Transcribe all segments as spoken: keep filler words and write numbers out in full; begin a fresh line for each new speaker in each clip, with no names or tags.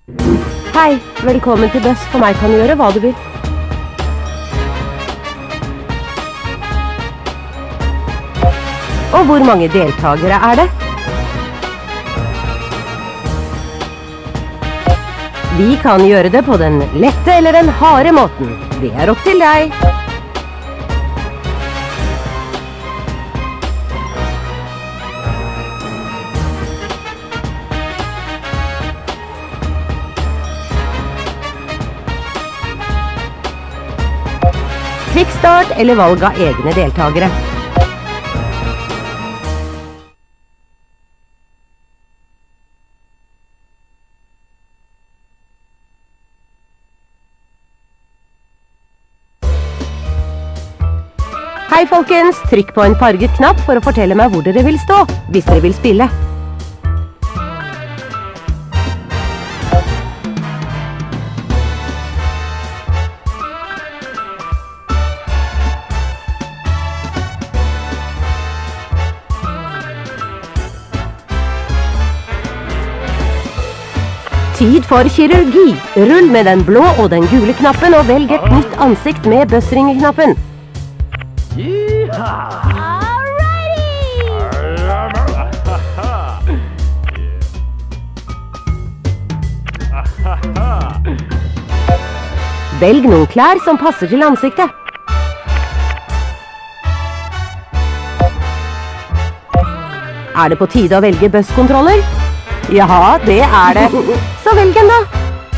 Hei, velkommen til Buss. For meg kan du gjøre hva du vil. Og hvor mange deltagere er det? Vi kan gjøre det på den lette eller den harde måten. Det er opp til deg. Kvikkstart eller valg av egne deltagere. Hei folkens, trykk på en farget knapp for å fortelle meg hvor dere vil stå, hvis dere vil spille. Tid for kirurgi. Rull med den blå og den gule knappen og velg et nytt ansikt med bussringeknappen. Velg noen klær som passer til ansiktet. Er det på tide å velge busskontroller? Ja, det er det. Så velg en da.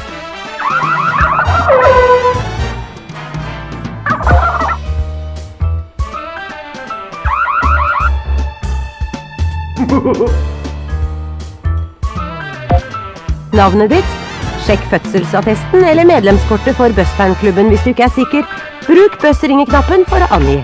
Navnet ditt? Sjekk fødselsattesten eller medlemskortet for bussfanklubben hvis du ikke er sikker. Bruk bussringeknappen for å angi.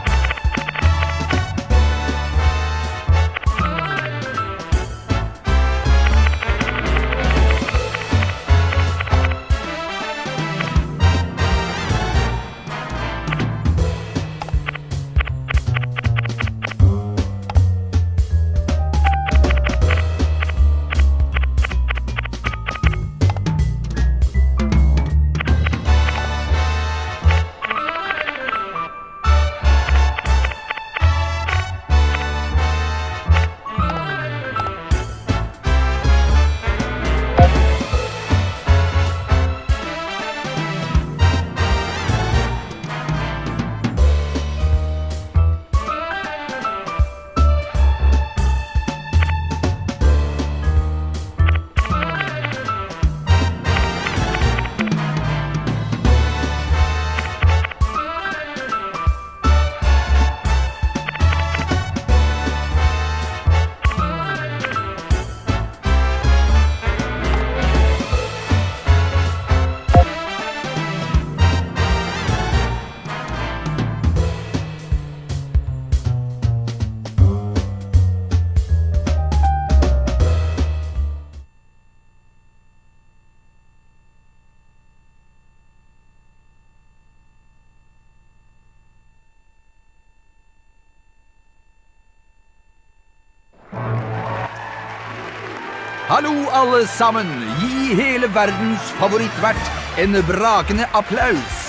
Hallo alle sammen, gi hele verdens favorittvert en brakende applaus.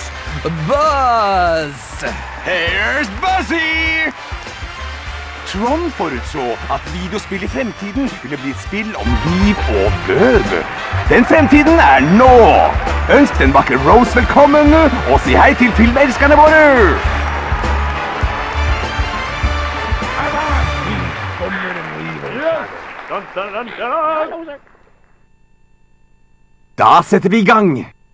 Buzz!
Here's Buzzy! Trond forutså at videospill i fremtiden ville bli et spill om liv og død. Den fremtiden er nå! Ønsk den vakre Rose velkommen, og si hei til filmelskerne våre! Da setter vi i gang!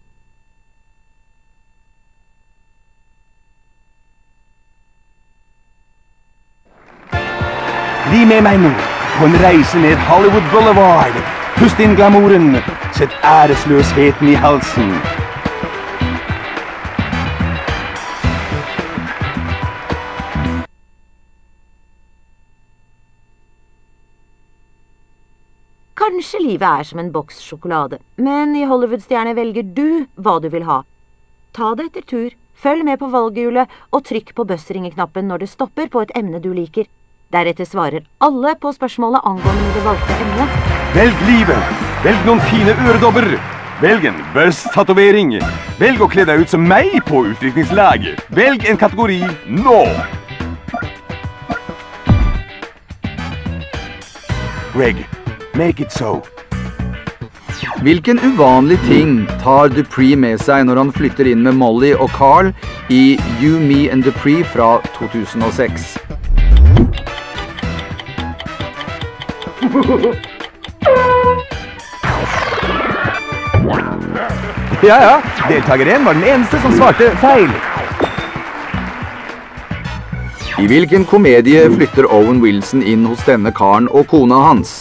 Bli med meg nå på en reise ned Hollywood Boulevard. Pust inn glamouren, sett æresløsheten i halsen.
Kanskje livet er som en boks sjokolade, men i Hollywood-stjerne velger du hva du vil ha. Ta det etter tur, følg med på valghjulet og trykk på bussringeknappen når det stopper på et emne du liker. Deretter svarer alle på spørsmålet angående det valgte emnet.
Velg livet, velg noen fine øredobber, Velg en børstatovering. Velg å kle deg ut som meg på utdrikningslag. Velg en kategori nå. Greg, make it so.
Hvilken uvanlig ting tar Dupree med seg når han flytter inn med Molly og Carl i You, Me and Dupree fra to tusen og seks?
Ja, ja. Deltaker én var den eneste som svarte feil.
I hvilken komedie flytter Owen Wilson inn hos denne karen og kona hans?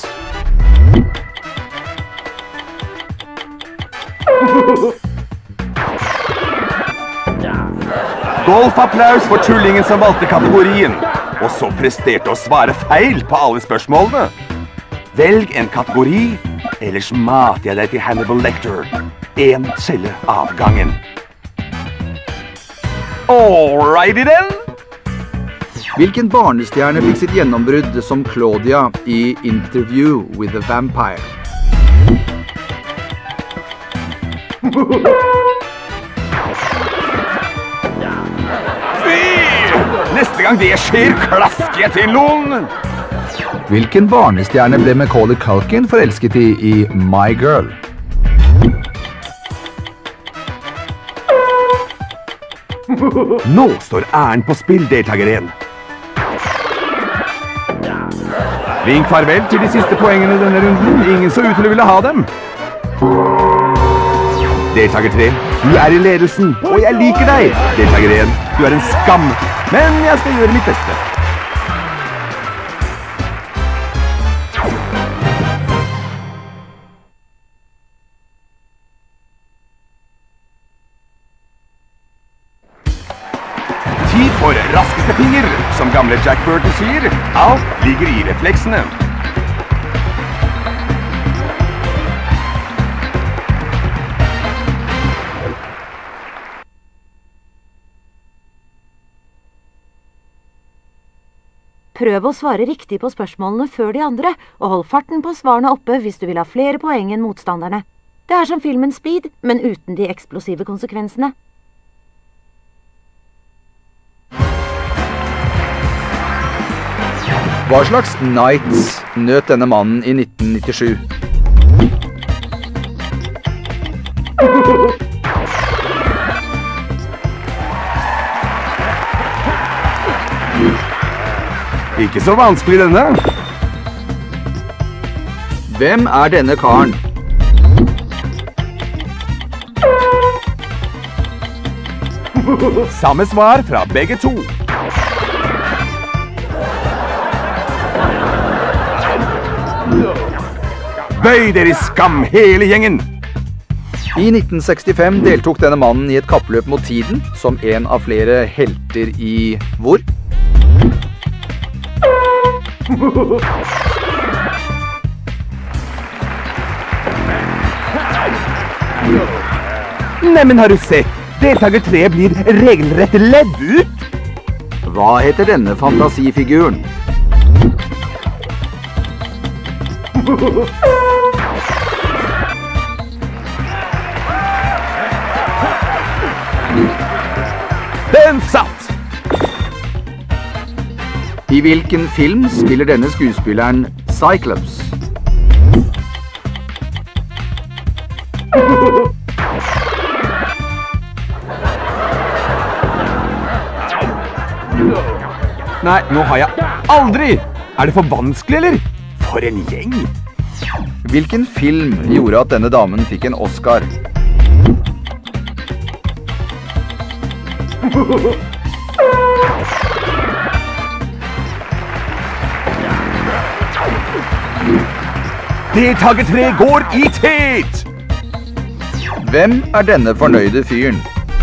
Golfapplaus for tullingen som valgte kategorien, og så presterte å svare feil på alle spørsmålene. Velg en kategori, ellers mater jeg deg til Hannibal Lecter. En celle av gangen. Alrighty then!
Hvilken barnestjerne fikk sitt gjennombrudd som Claudia i Interview with a Vampire?
Fy! Neste gang det skjer, klasker jeg til noen!
Hvilken barnestjerne ble Macaulay Culkin forelsket i i My Girl?
Nå står æren på spill, deltaker én. Vink farvel til de siste poengene i denne runden. Ingen så ut til å ville ha dem. Deltaker tre, du er i ledelsen, og jeg liker deg. Deltaker én, du er en skam, men jeg skal gjøre mitt beste. Tid for raskeste finger, som gamle Jack Burton sier. Alt ligger i refleksene.
Prøv å svare riktig på spørsmålene før de andre, og hold farten på svarene oppe hvis du vil ha flere poeng enn motstanderne. Det er som filmen Speed, men uten de eksplosive konsekvensene.
Hva slags nights nøt denne mannen i nitten nittisju?
Ikke så vanskelig denne.
Hvem er denne karen?
Samme svar fra begge to. Bøy dere i skam, hele gjengen!
I nitten sekstifem deltok denne mannen i et kappløp mot tiden, som en av flere helter i hvor?
Neimen, har du sett? Deltaker tre blir regelrett ledd ut.
Hva heter denne fantasifiguren?
Den satt!
I hvilken film spiller denne skuespilleren Cyclops?
Nei, nå har jeg aldri! Er det for vanskelig, eller? For en gjeng!
Hvilken film gjorde at denne damen fikk en Oscar?
Deltaker tre går i tet!
Hvem er denne fornøyde fyren?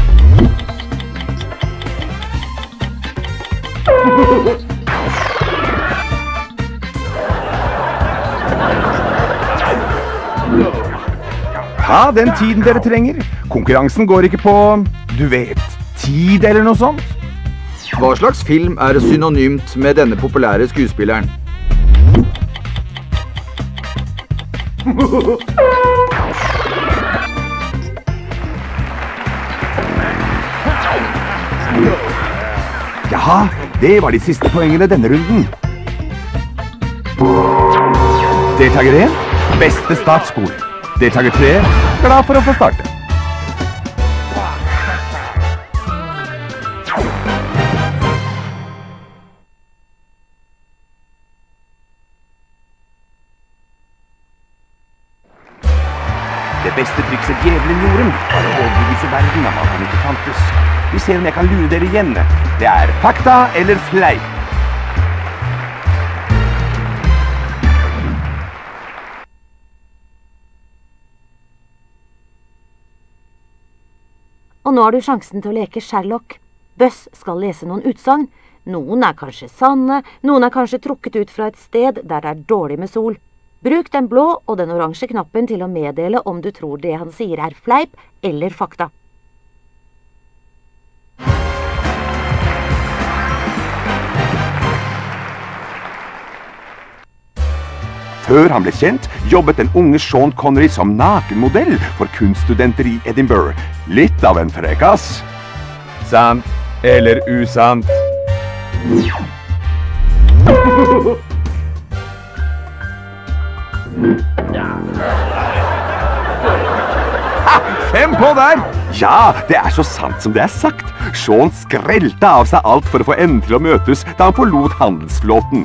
Ta den tiden dere trenger. Konkurransen går ikke på, du vet, tid eller noe sånt.
Hva slags film er synonymt med denne populære skuespilleren?
Jaha, det var de siste poengene denne runden. Deltaker én, beste startspor. Deltaker tre, glad for å få starte. Det beste trikset djevelen gjorde var å overbevise verden om at han ikke fantes. Vi ser om jeg kan lure dere igjen. Det er fakta eller fleip.
Og nå har du sjansen til å leke Sherlock. Buzz skal lese noen utsagn. Noen er kanskje sanne, noen er kanskje trukket ut fra et sted der det er dårlig med sol. Bruk den blå og den oransje knappen til å meddele om du tror det han sier er fleip eller fakta.
Før han ble kjent, jobbet den unge Sean Connery som nakenmodell for kunststudenter i Edinburgh. Litt av en frekkas. Sant eller usant? Ha, fem på der! Ja, det er så sant som det er sagt. Sean skrelte av seg alt for å få enden til å møtes da han forlot handelsflåten.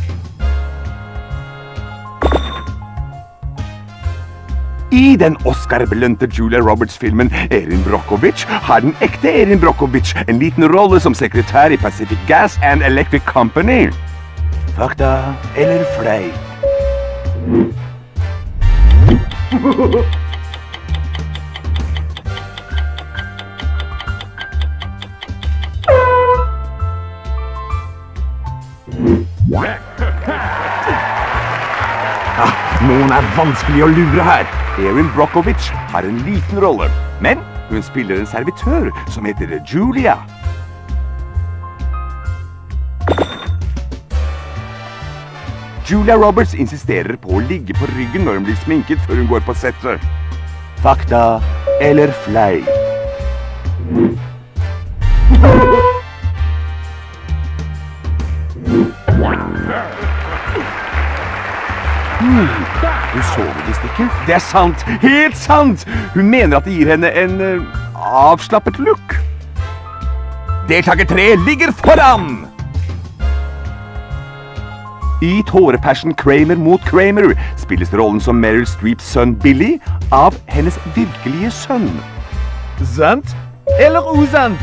I den Oscar-belønte Julia Roberts-filmen Erin Brockovich har den ekte Erin Brockovich en liten rolle som sekretær i Pacific Gas and Electric Company. Fakta eller fleip? Ah, noen er vanskelig å lure her. Erin Brockovich har en liten rolle, men hun spiller en servitør som heter Julia. Julia Roberts insisterer på å ligge på ryggen når hun blir sminket før hun går på settet. Fakta eller fleip? Hmm, hun sover visst ikke. Det er sant, helt sant! Hun mener at det gir henne en uh, avslappet look. Deltaker tre ligger foran! I tårepassion Kramer mot Kramer spilles rollen som Meryl Streeps sønn Billy av hennes virkelige sønn. Sant eller usant?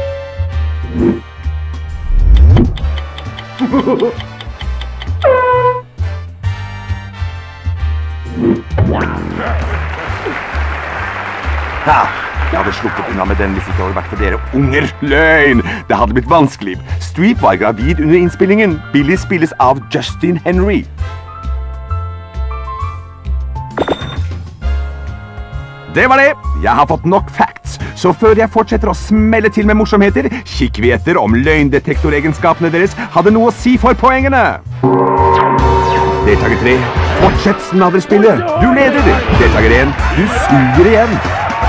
Ha, jeg hadde sluppet unna med den hvis ikke hadde vært for dere unger. Løgn! Det hadde blitt vanskelig. Streep var gravid under innspillingen. Billy spilles av Justin Henry. Det var det. Jeg har fått nok facts. Så før jeg fortsetter å smelle til med morsomheter, kikk vi etter om løgndetektoregenskapene deres hadde noe å si for poengene. Deltaker tre, fortsett snadderspillet. Du leder. Deltaker én, du suger igjen.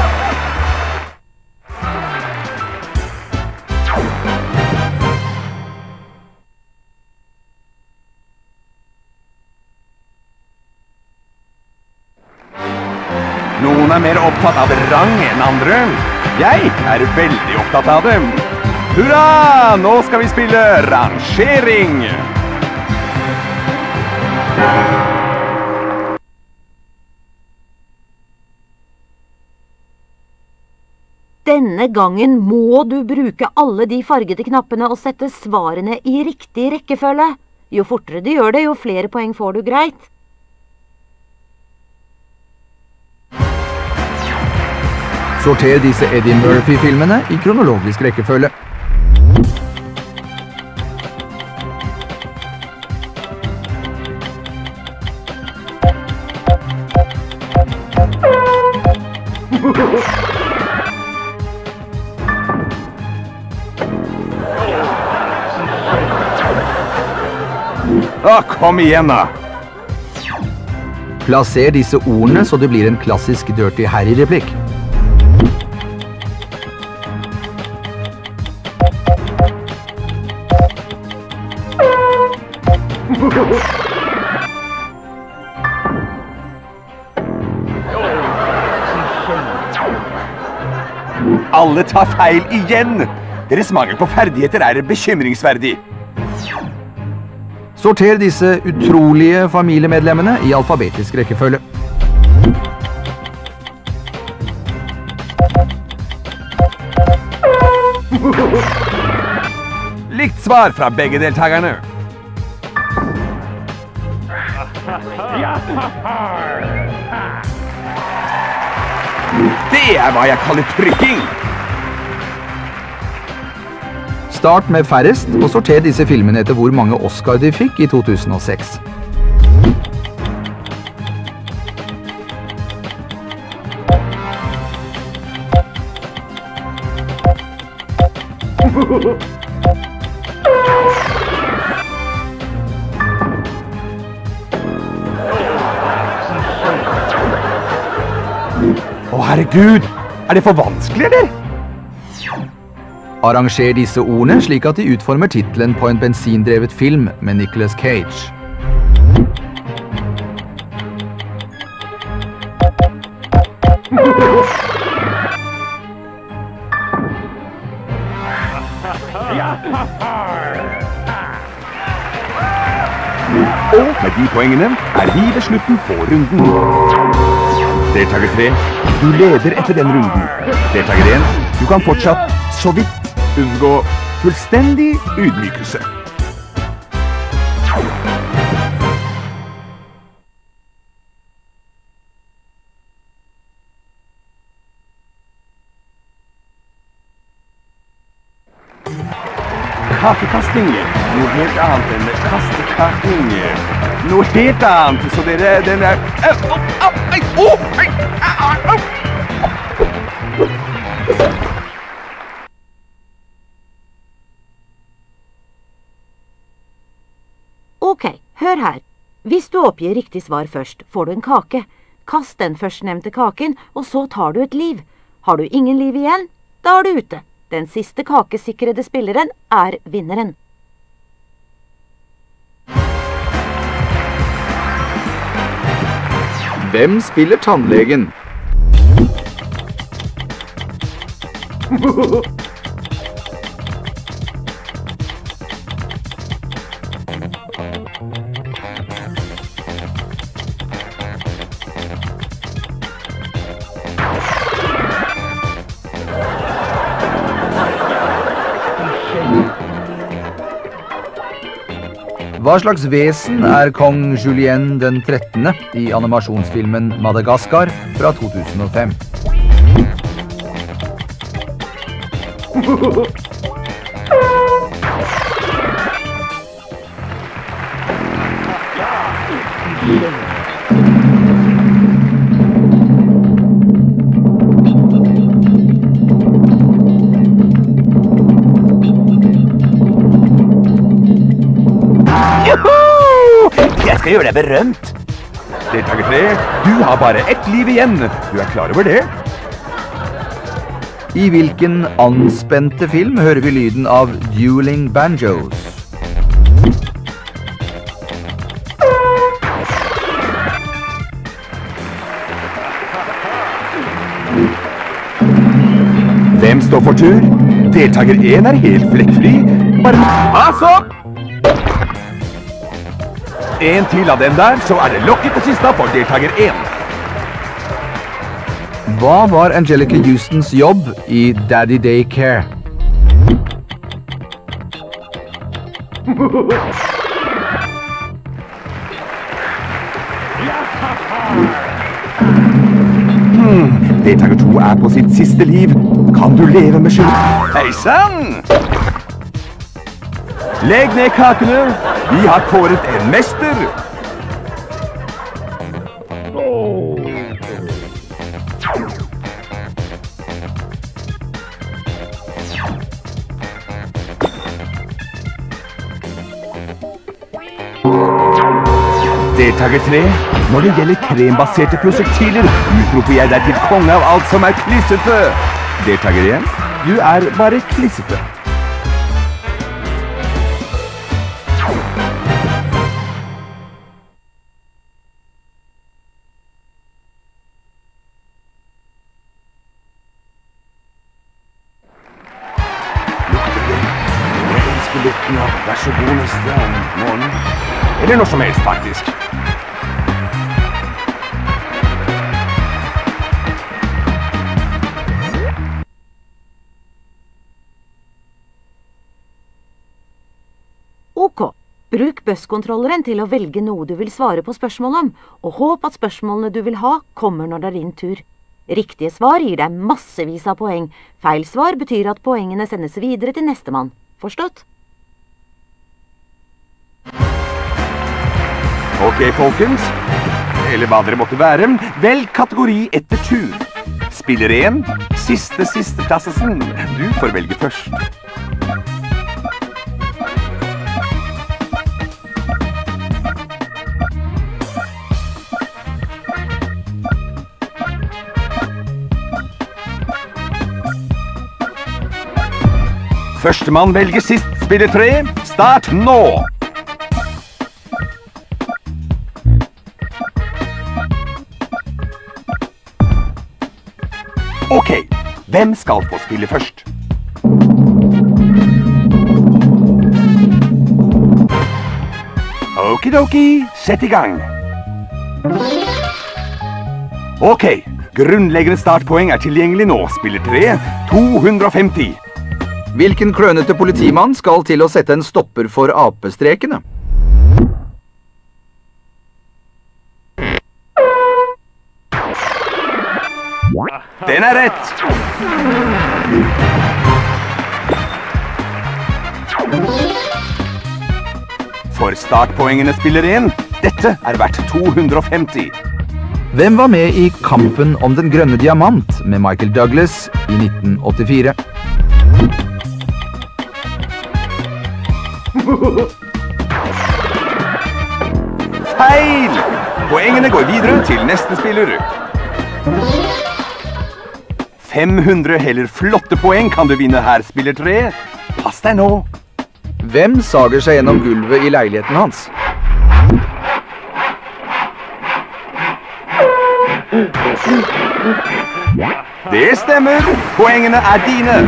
Noen er mer opptatt av rang enn andre. Jeg er veldig opptatt av dem. Hurra! Nå skal vi spille rangering!
Denne gangen må du bruke alle de fargede knappene og sette svarene i riktig rekkefølge. Jo fortere du gjør det, jo flere poeng får du greit.
Sorter disse Eddie Murphy-filmene i kronologisk rekkefølge.
Ah, kom igjen da!
Plasser disse ordene så det blir en klassisk Dirty Harry-replikk.
Alle tar feil igjen. Deres mangel på ferdigheter er bekymringsverdig.
Sorter disse utrolige familiemedlemmene i alfabetisk rekkefølge.
Likt svar fra begge deltakerne. Det er hva jeg kaller trykking.
Start med færrest, og sorter disse filmene etter hvor mange Oscar de fikk i to tusen og seks.
Å, herregud! Er det for vanskelig, eller?
Arranger disse ordene slik at de utformer titlen på en bensindrevet film med Nicolas Cage.
Og med de poengene er vi ved slutten på runden. Deltaker tre, du leder etter den runden. Deltaker en, du kan fortsatt så vidt unngå fullstendig ydmykelse. Kakekasting, noe helt annet enn kastekakking. Noe helt annet, så dere, den er... Au, au, au, au, au, au.
Ok, hør her. Hvis du oppgir riktig svar først, får du en kake. Kast den førstnevnte kaken, og så tar du et liv. Har du ingen liv igjen, da er du ute. Den siste kakesikrede spilleren er vinneren.
Hvem spiller tannlegen? Hva slags vesen er kong Julien den trettende i animasjonsfilmen Madagaskar fra to tusen og fem?
Jeg skal gjøre deg berømt. Deltaker tre, du har bare ett liv igjen. Du er klar over det?
I hvilken anspente film hører vi lyden av dueling banjos?
Hvem står for tur? Deltaker en er helt flekkfri. Bare... Altså! En til av den der, så er det lokket på kista for deltaker en.
Hva var Angelica Houstons jobb i Daddy Daycare?
Hmm, deltaker to er på sitt siste liv. Kan du leve med skyld? Hei sann! Legg ned kakene. Vi har kåret en mester. Deltaker tre, når det gjelder krembaserte prosjektiler, utroper jeg deg til konge av alt som er klissete. Deltaker en, du er bare klissete. Ja, vær så god neste morgen. Eller noe som helst, faktisk.
Ok. Bruk busskontrolleren til å velge noe du vil svare på spørsmål om, og håp at spørsmålene du vil ha kommer når det er din tur. Riktige svar gir deg massevis av poeng. Feil svar betyr at poengene sendes videre til nestemann. Forstått?
Ok, folkens. Eller hva dere måtte være. Velg kategori etter tur. Spiller en, siste siste klassesen. Du får velge først. Førstemann velger sist, spiller tre. Start nå! Ok, hvem skal få spille først? Okidoki, sett i gang. Ok, grunnleggende startpoeng er tilgjengelig nå. Spiller tre, to hundre og femti.
Hvilken klønete politimann skal til å sette en stopper for apestrekene?
Den er rett! For startpoengene spiller en. Dette er verdt to hundre og femti.
Hvem var med i Kampen om den grønne diamant med Michael Douglas i nitten åttifire?
Feil! Poengene går videre til neste spiller. fem hundre heller flotte poeng kan du vinne her, spiller tre. Pass deg nå.
Hvem sager seg gjennom gulvet i leiligheten hans?
Det stemmer. Poengene er dine.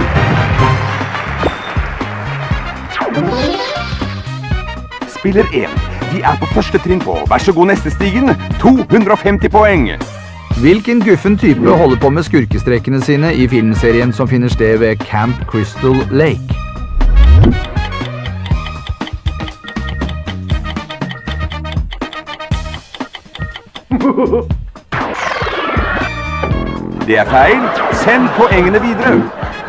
Spiller en. Vi er på første trinn på. Vær så god neste stigen. to hundre og femti poeng.
Hvilken guffen type holder på med skurkestrekene sine i filmserien som finner sted ved Camp Crystal Lake?
Det er feil. Send poengene videre.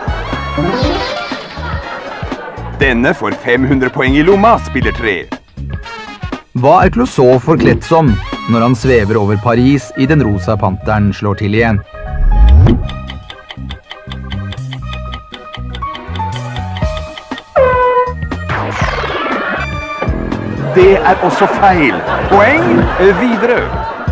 Denne får fem hundre poeng i lomma, spiller tre.
Hva er Clouseau forkledt som når han svever over Paris i Den rosa panteren slår til igjen?
Det er også feil. Poeng videre.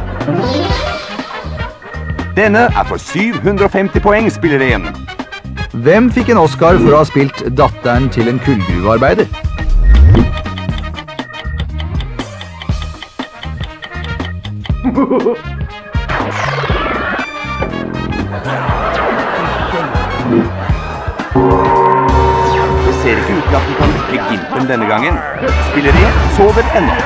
Denne er for syv hundre og femti poeng, spiller en.
Hvem fikk en Oscar for å ha spilt datteren til en kullgruvearbeider?
Det ser ikke ut til at den kan lykke gimpen denne gangen. Spiller en, sover ennå.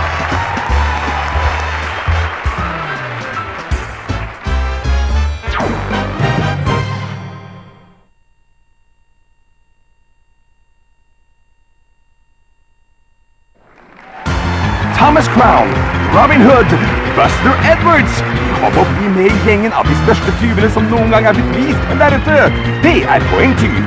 Thomas Crown, Robin Hood, Buster Edwards. Kom og bli med i gjengen av de største tyvene som noen gang er blitt vist der ute. Det er poengtyv.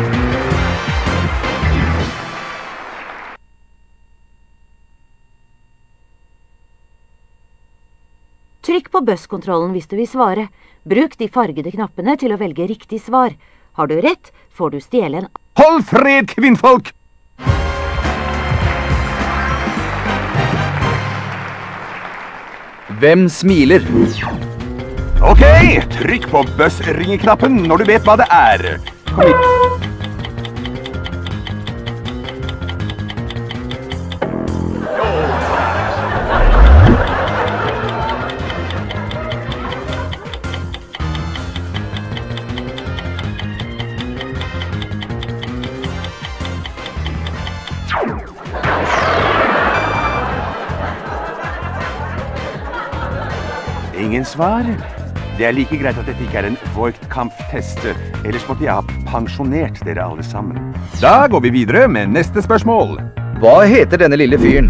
Trykk på busskontrollen hvis du vil svare. Bruk de fargede knappene til å velge riktig svar. Har du rett, får du stjele en...
Hold fred, kvinnfolk!
Hvem smiler?
Ok, trykk på bussringeknappen når du vet hva det er. Kom hit. ingen svar. Det er like greit at dette ikke er en Voigt-Kampf-test. Ellers måtte jeg ha pensjonert dere alle sammen. Da går vi videre med neste spørsmål.
Hva heter denne lille fyren?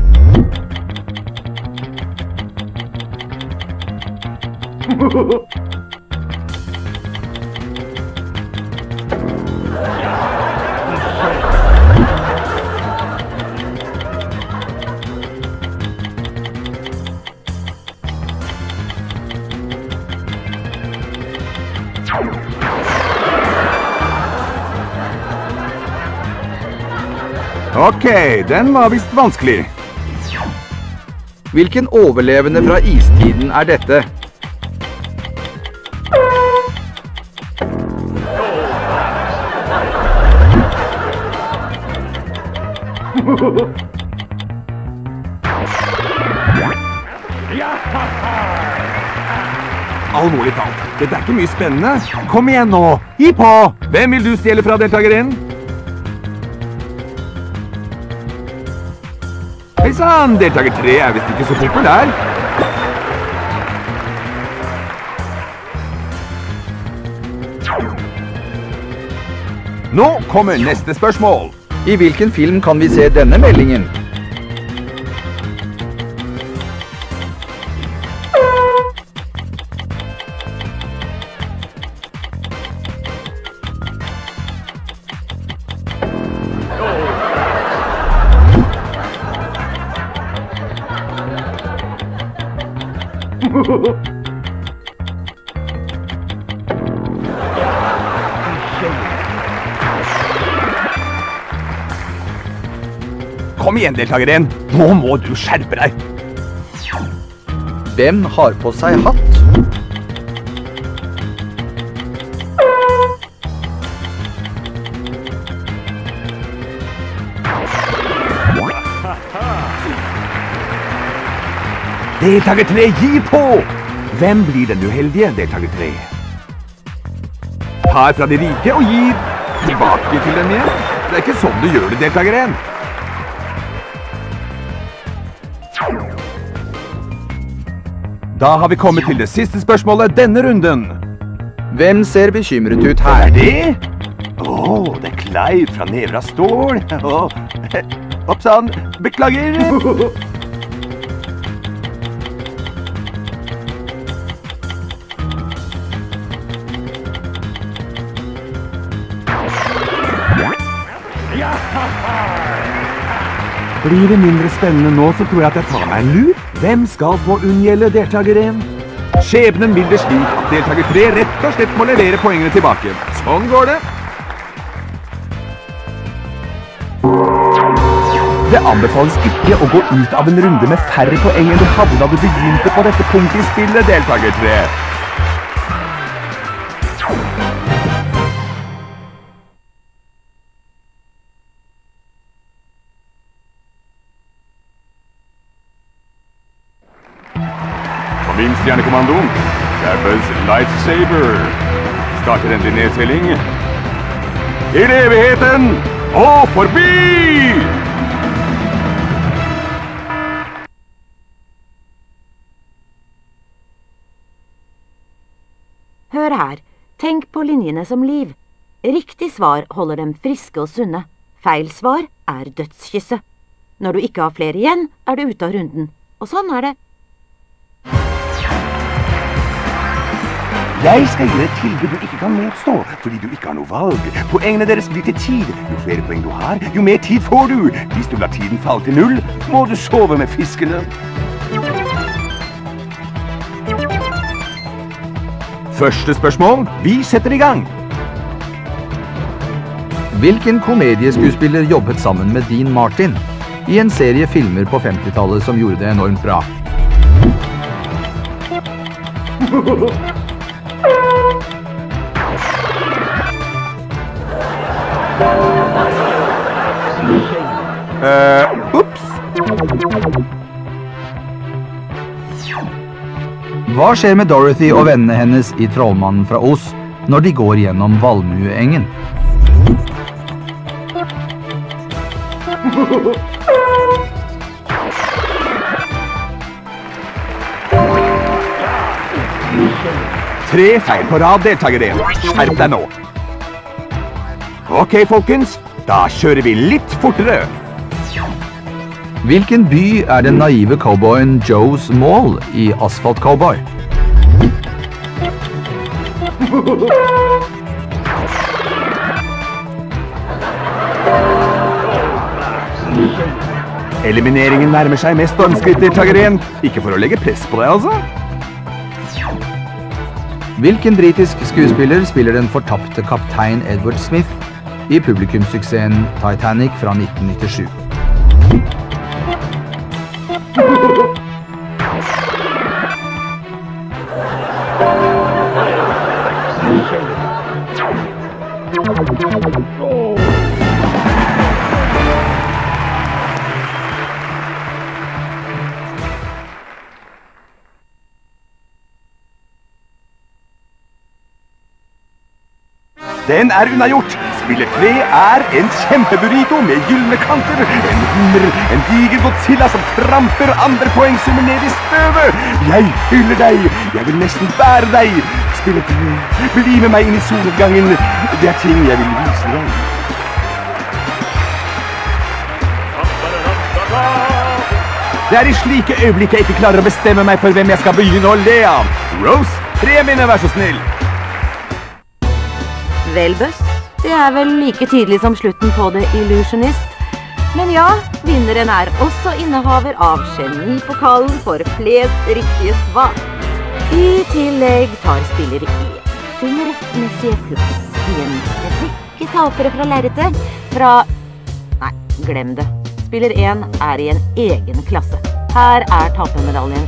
Ok, den var visst vanskelig.
Hvilken overlevende fra istiden er dette?
Alvorlig talt, dette er ikke mye spennende. Kom igjen nå, gi på! Hvem vil du stjele fra deltakeren? Hei sann, deltaker tre er visst ikke så populær. Nå kommer neste spørsmål.
I hvilken film kan vi se denne meldingen?
Kom igjen, deltakeren. Nå må du skjerpe deg.
Hvem har på seg hatt?
Deltaker tre, gi på! Hvem blir den uheldige, deltaker tre? Tar fra de rike og gir tilbake til dem igjen. Det er ikke sånn du gjør det, deltaker en. Da har vi kommet til det siste spørsmålet denne runden.
Hvem ser bekymret ut
Er
her?
det? Åh, det er Clive fra Nevra Stål. Åh, Oppsann, beklager. Blir det mindre spennende nå, så tror jeg at jeg tar meg en lur. Hvem skal få unngjelde deltakeren? Skjebnen vil det slik at deltaker tre rett og slett må levere poengene tilbake. Sånn går det. Det anbefales ikke å gå ut av en runde med færre poeng enn du hadde da du begynte på dette punktet i spillet, deltaker tre. Min stjernekommandoen, det er Buzz Lightsaber. Starter endelig nedtelling. Til evigheten og forbi!
Hør her. Tenk på linjene som liv. Riktig svar holder dem friske og sunne. Feil svar er dødskysset. Når du ikke har flere igjen, er du ute av runden. Og sånn er det.
Jeg skal gi deg et tilbud du ikke kan motstå, fordi du ikke har noe valg. Poengene deres blir til tid. Jo flere poeng du har, jo mer tid får du. Hvis du lar tiden falle til null, må du sove med fiskene. Første spørsmål. Vi setter i gang.
Hvilken komedieskuespiller jobbet sammen med Dean Martin i en serie filmer på femtitallet som gjorde det enormt bra?
Uh, ups.
Hva skjer med Dorothy og vennene hennes i Trollmannen fra Oz når de går gjennom Valmueengen?
Tre feil på rad, deltaker én. Skjerp deg nå. Ok, folkens. Da kjører vi litt fortere.
Hvilken by er den naive cowboyen Joe's Mall i Asphalt Cowboy?
Elimineringen nærmer seg med stormskritt, deltaker én. Ikke for å legge press på deg, altså.
Hvilken britisk skuespiller spiller den fortapte kaptein Edward Smith i publikumssuksessen Titanic fra nitten nittisju?
Den er unnagjort. Spiller tre er en kjempeburrito med gyllene kanter, en hummer, en diger Godzilla som tramper andre poengsummer ned i støvet. Jeg hyller deg. Jeg vil nesten bære deg. Spiller tre. Bli med meg inn i solnedgangen. Det er ting jeg vil vise deg. Det er i slike øyeblikk jeg ikke klarer å bestemme meg for hvem jeg skal begynne å le av. Rose, premiene, vær så snill.
Vel, Buzz, det er vel like tydelig som slutten på The Illusionist. Men ja, vinneren er også innehaver av genipokalen for flest riktige svar. I tillegg tar spiller E sin rettmessige plass i en rekke tapere fra lerretet fra... Nei, glem det. Spiller én er i en egen klasse. Her er tapermedaljen.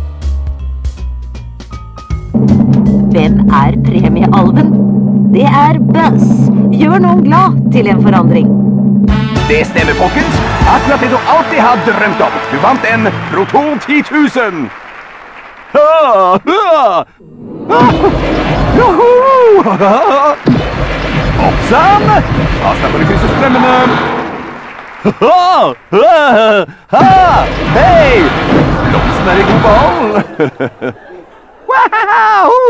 Hvem er premiealven? Det er Buzz. Gjør noen glad til en forandring.
Det stemmer, folkens. Akkurat det du alltid har drømt om. Du vant en Proton ti tusen. Ha, ha. Ha. Joho! Oppsann! Da slipper du krysse strømmene. Ha, ha, ha. Hei! Blomsten er i god ball. Wow!